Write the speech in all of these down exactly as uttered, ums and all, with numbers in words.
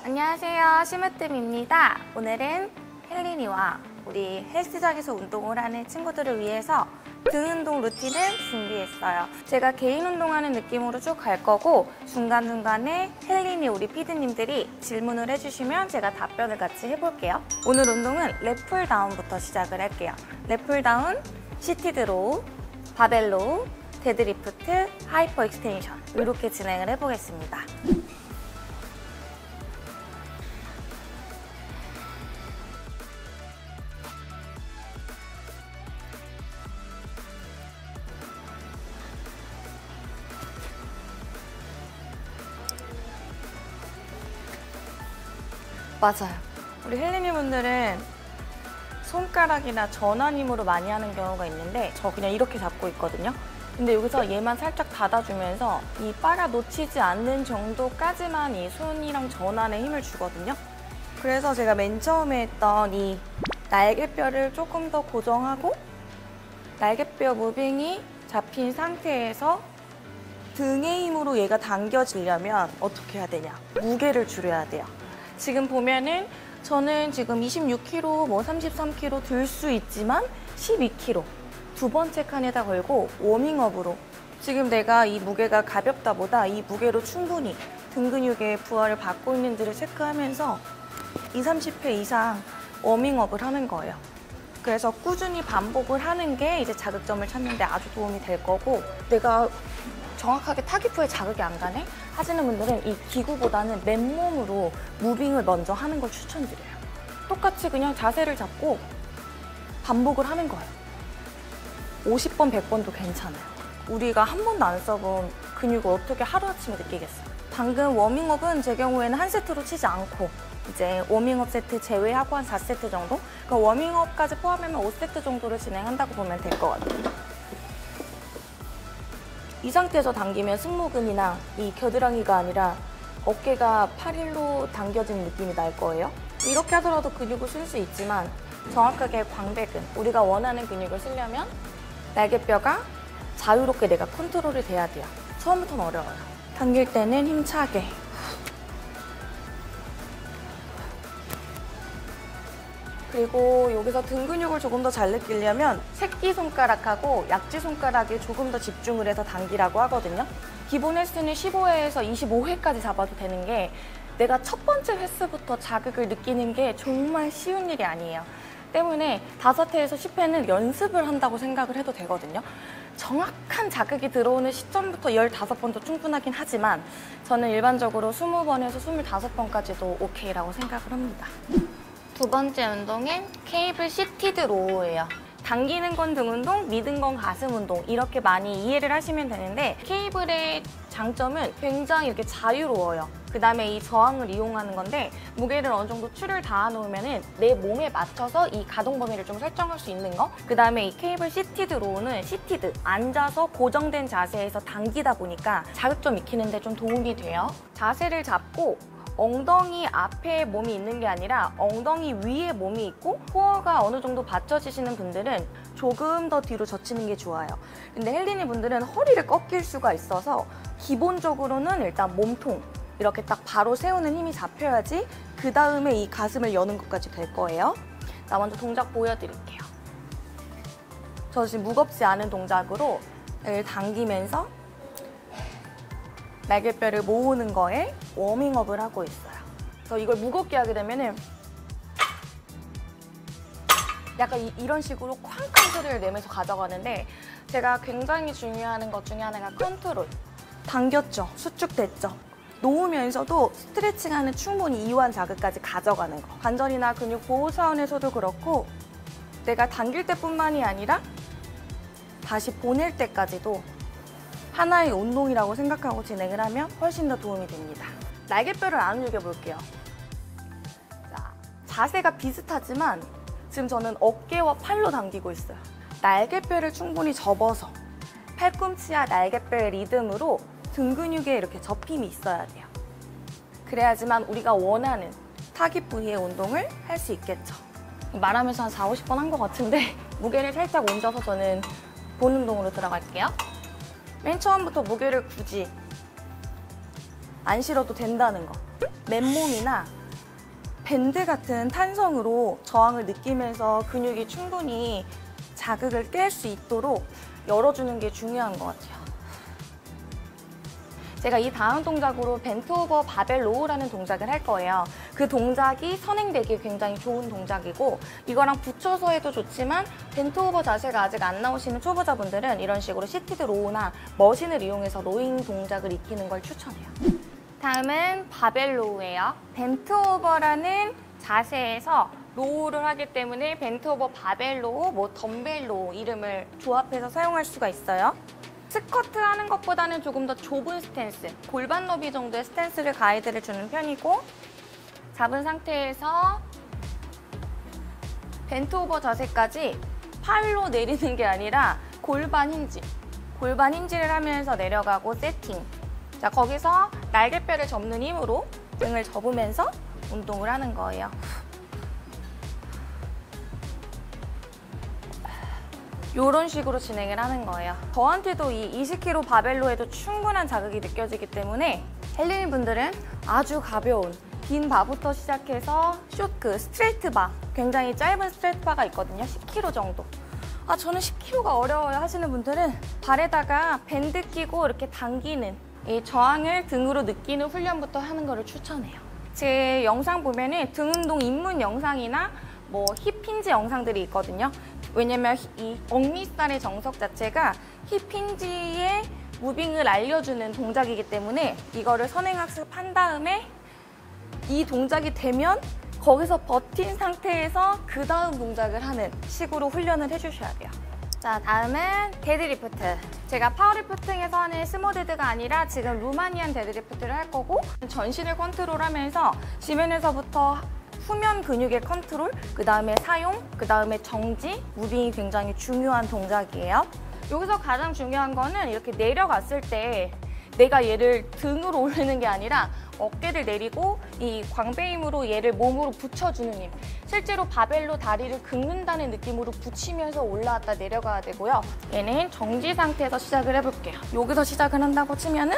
안녕하세요, 심으뜸입니다. 오늘은 헬린이와 우리 헬스장에서 운동을 하는 친구들을 위해서 등 운동 루틴을 준비했어요. 제가 개인 운동하는 느낌으로 쭉 갈 거고 중간중간에 헬린이 우리 피디님들이 질문을 해주시면 제가 답변을 같이 해볼게요. 오늘 운동은 랩 풀다운부터 시작을 할게요. 랩 풀다운, 시티드 로우, 바벨 로우, 데드리프트, 하이퍼 익스텐션 이렇게 진행을 해보겠습니다. 맞아요. 우리 헬린이 분들은 손가락이나 전환 힘으로 많이 하는 경우가 있는데 저 그냥 이렇게 잡고 있거든요. 근데 여기서 얘만 살짝 닫아주면서 이 빨아 놓치지 않는 정도까지만 이 손이랑 전환에 힘을 주거든요. 그래서 제가 맨 처음에 했던 이 날개뼈를 조금 더 고정하고 날개뼈 무빙이 잡힌 상태에서 등의 힘으로 얘가 당겨지려면 어떻게 해야 되냐? 무게를 줄여야 돼요. 지금 보면은 저는 지금 이십육 킬로그램, 뭐 삼십삼 킬로그램 들 수 있지만 십이 킬로그램 두 번째 칸에다 걸고 워밍업으로 지금 내가 이 무게가 가볍다 보다 이 무게로 충분히 등 근육의 부하를 받고 있는지를 체크하면서 이십, 삼십 회 이상 워밍업을 하는 거예요. 그래서 꾸준히 반복을 하는 게 이제 자극점을 찾는 데 아주 도움이 될 거고 내가 정확하게 타깃부에 자극이 안 가네? 하시는 분들은 이 기구보다는 맨몸으로 무빙을 먼저 하는 걸 추천드려요. 똑같이 그냥 자세를 잡고 반복을 하는 거예요. 오십 번, 백 번도 괜찮아요. 우리가 한 번도 안 써본 근육을 어떻게 하루아침에 느끼겠어요. 방금 워밍업은 제 경우에는 한 세트로 치지 않고 이제 워밍업 세트 제외하고 한 사 세트 정도? 그러니까 워밍업까지 포함하면 오 세트 정도를 진행한다고 보면 될 것 같아요. 이 상태에서 당기면 승모근이나 이 겨드랑이가 아니라 어깨가 팔 일로 당겨진 느낌이 날 거예요. 이렇게 하더라도 근육을 쓸 수 있지만 정확하게 광배근, 우리가 원하는 근육을 쓰려면 날개뼈가 자유롭게 내가 컨트롤이 돼야 돼요. 처음부터는 어려워요. 당길 때는 힘차게. 그리고 여기서 등 근육을 조금 더 잘 느끼려면 새끼손가락하고 약지손가락에 조금 더 집중을 해서 당기라고 하거든요. 기본 횟수는 십오 회에서 이십오 회까지 잡아도 되는 게 내가 첫 번째 횟수부터 자극을 느끼는 게 정말 쉬운 일이 아니에요. 때문에 다섯 회에서 십 회는 연습을 한다고 생각을 해도 되거든요. 정확한 자극이 들어오는 시점부터 열다섯 번도 충분하긴 하지만 저는 일반적으로 이십 번에서 이십오 번까지도 오케이라고 생각을 합니다. 두 번째 운동은 케이블 시티드 로우예요. 당기는 건 등 운동, 미는 건 가슴 운동 이렇게 많이 이해를 하시면 되는데 케이블의 장점은 굉장히 이렇게 자유로워요. 그 다음에 이 저항을 이용하는 건데 무게를 어느 정도 추를 닿아 놓으면 내 몸에 맞춰서 이 가동 범위를 좀 설정할 수 있는 거. 그 다음에 이 케이블 시티드 로우는 시티드, 앉아서 고정된 자세에서 당기다 보니까 자극점 익히는 데 좀 도움이 돼요. 자세를 잡고 엉덩이 앞에 몸이 있는 게 아니라 엉덩이 위에 몸이 있고 코어가 어느 정도 받쳐지시는 분들은 조금 더 뒤로 젖히는 게 좋아요. 근데 헬린이 분들은 허리를 꺾일 수가 있어서 기본적으로는 일단 몸통 이렇게 딱 바로 세우는 힘이 잡혀야지 그 다음에 이 가슴을 여는 것까지 될 거예요. 자, 먼저 동작 보여드릴게요. 저 지금 무겁지 않은 동작으로 당기면서 날개뼈를 모으는 거에 워밍업을 하고 있어요. 그래서 이걸 무겁게 하게 되면은 약간 이, 이런 식으로 쾅쾅 소리를 내면서 가져가는데 제가 굉장히 중요한 것 중에 하나가 컨트롤. 당겼죠? 수축됐죠? 놓으면서도 스트레칭하는 충분히 이완 자극까지 가져가는 거. 관절이나 근육 보호 차원에서도 그렇고 내가 당길 때뿐만이 아니라 다시 보낼 때까지도 하나의 운동이라고 생각하고 진행을 하면 훨씬 더 도움이 됩니다. 날개뼈를 안 움직여 볼게요. 자, 자세가 비슷하지만 지금 저는 어깨와 팔로 당기고 있어요. 날개뼈를 충분히 접어서 팔꿈치와 날개뼈의 리듬으로 등 근육에 이렇게 접힘이 있어야 돼요. 그래야지만 우리가 원하는 타깃 부위의 운동을 할 수 있겠죠. 말하면서 한 사, 오십 번 한 것 같은데 무게를 살짝 옮겨서 저는 본 운동으로 들어갈게요. 맨 처음부터 무게를 굳이 안 실어도 된다는 거. 맨몸이나 밴드 같은 탄성으로 저항을 느끼면서 근육이 충분히 자극을 깰 수 있도록 열어주는 게 중요한 것 같아요. 제가 이 다음 동작으로 벤트 오버 바벨 로우라는 동작을 할 거예요. 그 동작이 선행되기 굉장히 좋은 동작이고 이거랑 붙여서 해도 좋지만 벤트 오버 자세가 아직 안 나오시는 초보자분들은 이런 식으로 시티드 로우나 머신을 이용해서 로잉 동작을 익히는 걸 추천해요. 다음은 바벨 로우예요. 벤트 오버라는 자세에서 로우를 하기 때문에 벤트 오버 바벨 로우, 뭐 덤벨 로우 이름을 조합해서 사용할 수가 있어요. 스쿼트 하는 것보다는 조금 더 좁은 스탠스, 골반 너비 정도의 스탠스를 가이드를 주는 편이고 잡은 상태에서 벤트 오버 자세까지 팔로 내리는 게 아니라 골반 힌지, 골반 힌지를 하면서 내려가고 세팅. 자, 거기서 날개뼈를 접는 힘으로 등을 접으면서 운동을 하는 거예요. 이런 식으로 진행을 하는 거예요. 저한테도 이 이십 킬로그램 바벨로 해도 충분한 자극이 느껴지기 때문에 헬린이 분들은 아주 가벼운 긴 바부터 시작해서 쇼크, 스트레이트 바, 굉장히 짧은 스트레이트 바가 있거든요. 십 킬로그램 정도. 아, 저는 십 킬로그램가 어려워요 하시는 분들은 발에다가 밴드 끼고 이렇게 당기는 이 저항을 등으로 느끼는 훈련부터 하는 거를 추천해요. 제 영상 보면은 등 운동 입문 영상이나 뭐 힙 힌지 영상들이 있거든요. 왜냐면 이 억미살의 정석 자체가 힙 힌지의 무빙을 알려주는 동작이기 때문에 이거를 선행학습한 다음에 이 동작이 되면 거기서 버틴 상태에서 그 다음 동작을 하는 식으로 훈련을 해주셔야 돼요. 자, 다음은 데드리프트. 제가 파워리프팅에서 하는 스모데드가 아니라 지금 루마니안 데드리프트를 할 거고 전신을 컨트롤하면서 지면에서부터 후면 근육의 컨트롤, 그 다음에 사용, 그 다음에 정지, 무빙이 굉장히 중요한 동작이에요. 여기서 가장 중요한 거는 이렇게 내려갔을 때 내가 얘를 등으로 올리는 게 아니라 어깨를 내리고 이 광배 힘으로 얘를 몸으로 붙여주는 힘. 실제로 바벨로 다리를 긁는다는 느낌으로 붙이면서 올라왔다 내려가야 되고요. 얘는 정지 상태에서 시작을 해볼게요. 여기서 시작을 한다고 치면은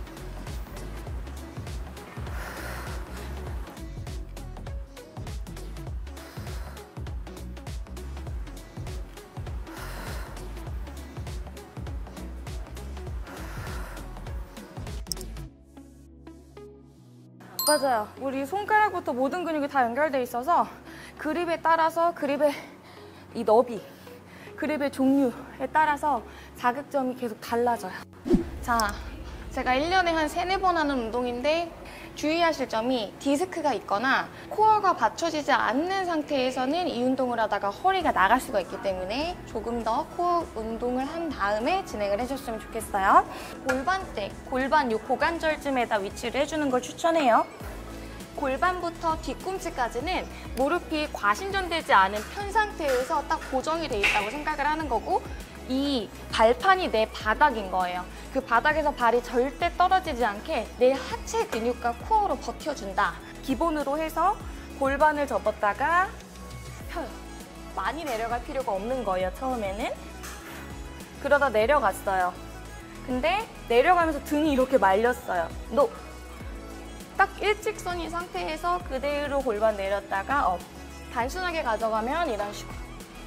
맞아요. 우리 손가락부터 모든 근육이 다 연결돼 있어서 그립에 따라서 그립의 이 너비, 그립의 종류에 따라서 자극점이 계속 달라져요. 자, 제가 일 년에 한 세네 번 하는 운동인데 주의하실 점이 디스크가 있거나 코어가 받쳐지지 않는 상태에서는 이 운동을 하다가 허리가 나갈 수가 있기 때문에 조금 더 코어 운동을 한 다음에 진행을 해줬으면 좋겠어요. 골반대, 골반 요 고관절쯤에다 위치를 해주는 걸 추천해요. 골반부터 뒤꿈치까지는 무릎이 과신전되지 않은 편 상태에서 딱 고정이 돼 있다고 생각을 하는 거고 이 발판이 내 바닥인 거예요. 그 바닥에서 발이 절대 떨어지지 않게 내 하체 근육과 코어로 버텨준다. 기본으로 해서 골반을 접었다가 펴요. 많이 내려갈 필요가 없는 거예요, 처음에는. 그러다 내려갔어요. 근데 내려가면서 등이 이렇게 말렸어요. 너 딱 일직선인 상태에서 그대로 골반 내렸다가 업. 단순하게 가져가면 이런 식으로.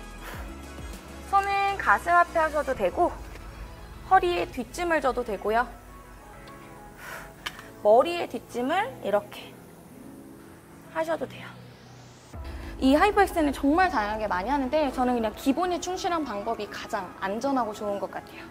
손은 가슴 앞에 하셔도 되고 허리에 뒷짐을 져도 되고요. 머리에 뒷짐을 이렇게 하셔도 돼요. 이 하이퍼엑스는 정말 다양하게 많이 하는데 저는 그냥 기본에 충실한 방법이 가장 안전하고 좋은 것 같아요.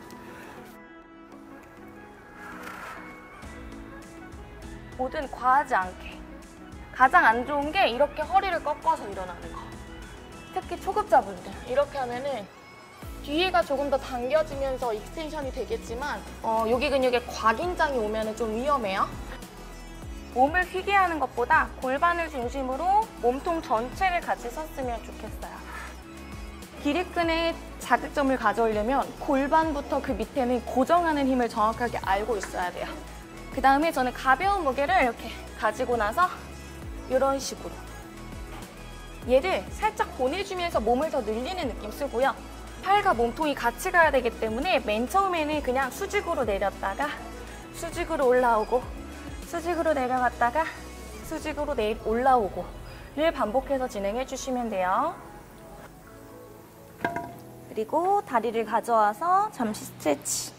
뭐든 과하지 않게. 가장 안 좋은 게 이렇게 허리를 꺾어서 일어나는 거. 특히 초급자분들 이렇게 하면은 뒤에가 조금 더 당겨지면서 익스텐션이 되겠지만 어, 여기 근육에 과긴장이 오면 좀 위험해요. 몸을 휘게 하는 것보다 골반을 중심으로 몸통 전체를 같이 썼으면 좋겠어요. 기립근의 자극점을 가져오려면 골반부터 그 밑에는 고정하는 힘을 정확하게 알고 있어야 돼요. 그 다음에 저는 가벼운 무게를 이렇게 가지고 나서 이런 식으로 얘를 살짝 보내주면서 몸을 더 늘리는 느낌 쓰고요. 팔과 몸통이 같이 가야 되기 때문에 맨 처음에는 그냥 수직으로 내렸다가 수직으로 올라오고 수직으로 내려갔다가 수직으로 내일 올라오고를 반복해서 진행해 주시면 돼요. 그리고 다리를 가져와서 잠시 스트레치.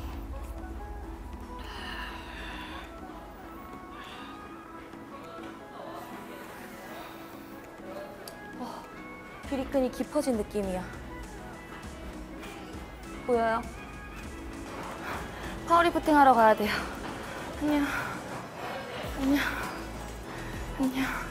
어, 귀리끈이 깊어진 느낌이야. 보여요? 파워리프팅 하러 가야 돼요. 안녕. 안녕. 안녕.